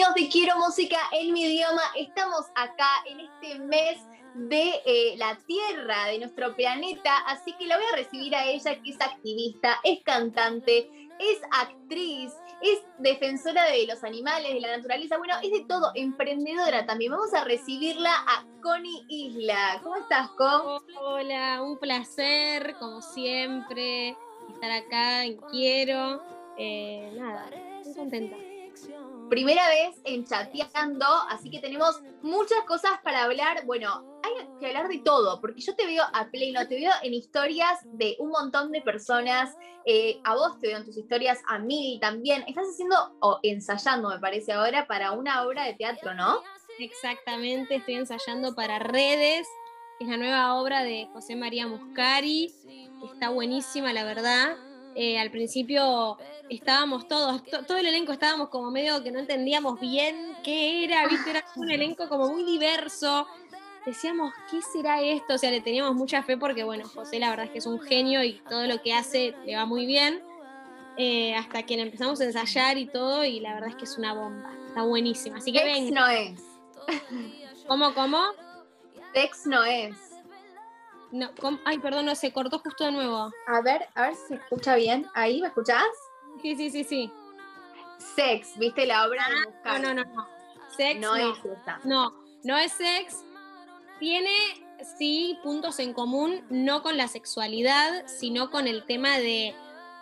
Amigos de Quiero Música en mi idioma, estamos acá en este mes de la Tierra, de nuestro planeta, así que la voy a recibir a ella, que es activista, es cantante, es actriz, es defensora de los animales, de la naturaleza, bueno, es de todo, emprendedora también. Vamos a recibirla a Connie Isla. ¿Cómo estás, Con? Hola, un placer, como siempre, estar acá en Quiero. Nada, muy contenta. Primera vez en Chateando, así que tenemos muchas cosas para hablar. Bueno, hay que hablar de todo, porque yo te veo a pleno, te veo en historias de un montón de personas, a vos te veo en tus historias, a mí también. Estás haciendo, o ensayando, me parece ahora, para una obra de teatro, ¿no? Exactamente, estoy ensayando para Redes, que es la nueva obra de José María Muscari, que está buenísima, la verdad. Al principio estábamos todos, todo el elenco estábamos como medio que no entendíamos bien qué era, ¿viste? Era un elenco como muy diverso. Decíamos, ¿qué será esto? O sea, le teníamos mucha fe porque, bueno, José la verdad es que es un genio y todo lo que hace le va muy bien. Hasta que empezamos a ensayar y todo, y la verdad es que es una bomba. Está buenísima. Así que Sex ven. no es. ¿Cómo? Sex no es. No, ay, perdón, no, se cortó justo de nuevo. A ver si se escucha bien. ¿Ahí me escuchás? Sí. Sex, ¿viste la obra de No, Muscari? no. Sex No no. es esa. No es sex. Tiene, sí, puntos en común, no con la sexualidad, sino con el tema de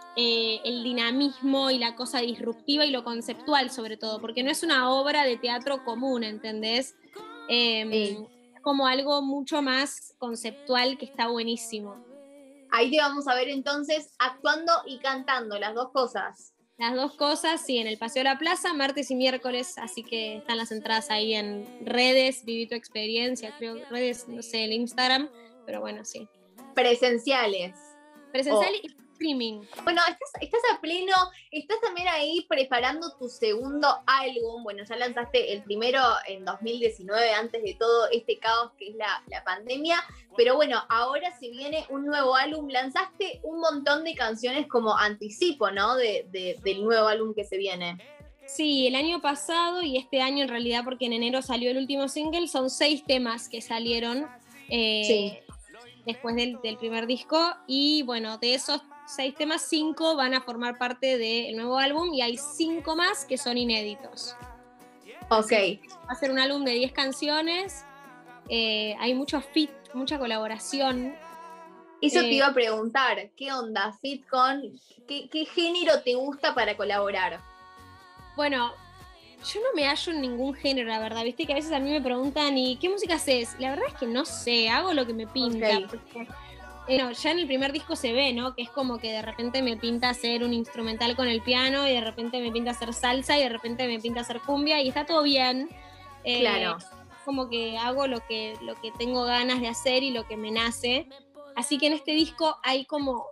el dinamismo y la cosa disruptiva y lo conceptual, sobre todo, porque no es una obra de teatro común, ¿entendés? Sí. Es como algo mucho más conceptual que está buenísimo. Ahí te vamos a ver entonces actuando y cantando, las dos cosas. Las dos cosas, sí, en el Paseo de la Plaza, martes y miércoles, así que están las entradas ahí en Redes, Viví tu Experiencia, creo, Redes, no sé, el Instagram, pero bueno, sí. Presenciales. Presencial y streaming. Bueno, estás a pleno, estás también ahí preparando tu segundo álbum. Bueno, ya lanzaste el primero en 2019, antes de todo este caos que es la pandemia. Pero bueno, ahora se viene un nuevo álbum. Lanzaste un montón de canciones como anticipo, ¿no? Del nuevo álbum que se viene. Sí, el año pasado y este año en realidad, porque en enero salió el último single, son 6 temas que salieron Sí. después del primer disco. Y bueno, de esos 6 temas, 5 van a formar parte del nuevo álbum y hay 5 más que son inéditos. Ok. Va a ser un álbum de 10 canciones, hay mucho feat, mucha colaboración. Eso te iba a preguntar, ¿qué onda? Fitcon, ¿qué género te gusta para colaborar? Bueno, yo no me hallo en ningún género, la verdad. Viste que a veces a mí me preguntan, ¿y qué música haces? La verdad es que no sé, hago lo que me pinta. Okay. Porque, ya en el primer disco se ve, ¿no? Que es como que de repente me pinta hacer un instrumental con el piano y de repente me pinta hacer salsa y de repente me pinta hacer cumbia y está todo bien. Claro. Como que hago lo que tengo ganas de hacer y lo que me nace. Así que en este disco hay como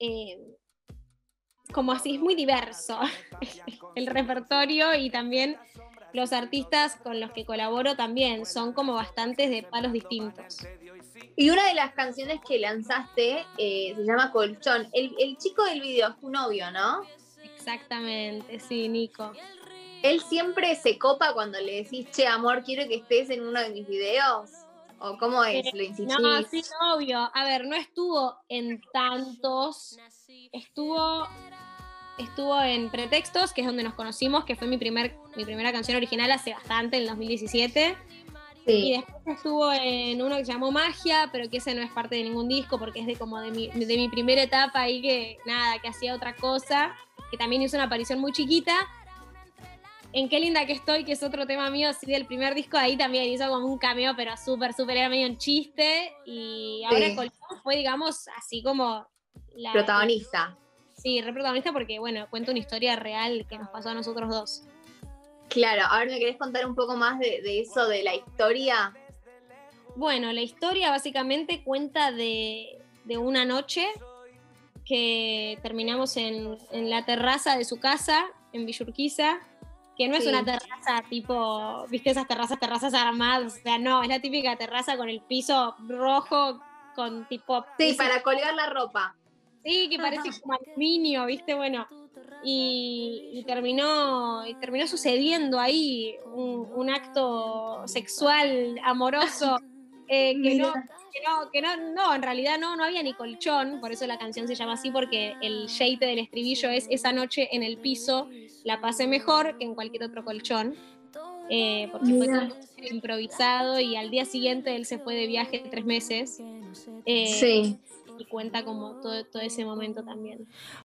así, es muy diverso el repertorio y también los artistas con los que colaboro también son como bastantes de palos distintos. Y una de las canciones que lanzaste se llama Colchón. El chico del video es tu novio, ¿no? Exactamente, sí, Nico. ¿Él siempre se copa cuando le decís, che, amor, quiero que estés en uno de mis videos? ¿O cómo es? ¿Lo insistís? No, sí, obvio. A ver, no estuvo en tantos. Estuvo en Pretextos, que es donde nos conocimos, que fue mi primera canción original hace bastante, en el 2017. Sí. Y después estuvo en uno que se llamó Magia, pero que ese no es parte de ningún disco, porque es de mi primera etapa ahí que hacía otra cosa, que también hizo una aparición muy chiquita. En Qué linda que estoy, que es otro tema mío, sí, del primer disco, ahí también hizo como un cameo, pero súper, era medio un chiste. Y ahora Colchón fue, digamos, así como la protagonista. Sí, re protagonista porque, bueno, cuenta una historia real que nos pasó a nosotros dos. Claro, ahora me querés contar un poco más de eso, de la historia. Bueno, la historia básicamente cuenta de una noche que terminamos en la terraza de su casa, en Villurquiza, que no es una terraza tipo, viste esas terrazas armadas, o sea, no, es la típica terraza con el piso rojo, con tipo... Sí, para colgar la ropa. Sí, que parece como aluminio, viste, bueno. y terminó sucediendo ahí un acto sexual amoroso Mira. no, en realidad no había ni colchón, por eso la canción se llama así, porque el yeite del estribillo es: esa noche en el piso la pasé mejor que en cualquier otro colchón, porque fue Mira. todo improvisado y al día siguiente él se fue de viaje 3 meses, Sí. y cuenta como todo ese momento también.